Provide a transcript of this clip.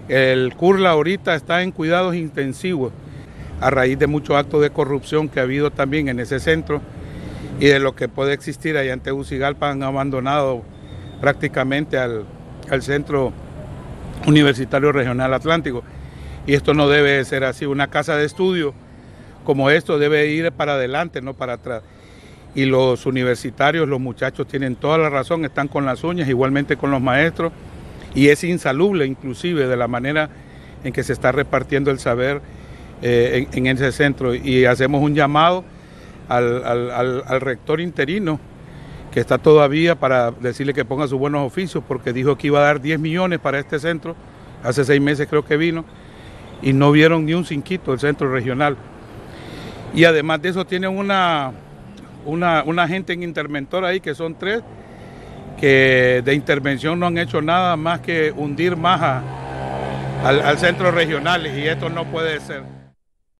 El CURLA ahorita está en cuidados intensivos a raíz de muchos actos de corrupción que ha habido también en ese centro y de lo que puede existir allá en Tegucigalpa. Han abandonado prácticamente al Centro Universitario Regional Atlántico, y esto no debe ser así. Una casa de estudio como esto debe ir para adelante, no para atrás. Y los universitarios, los muchachos tienen toda la razón, están con las uñas, igualmente con los maestros, y es insalubre inclusive de la manera en que se está repartiendo el saber en ese centro. Y hacemos un llamado al rector interino, que está todavía, para decirle que ponga sus buenos oficios, porque dijo que iba a dar 10 millones para este centro, hace 6 meses creo que vino, y no vieron ni un cinquito del centro regional. Y además de eso tienen una gente en Interventor ahí, que son 3, que de intervención no han hecho nada más que hundir más al centro regional, y esto no puede ser.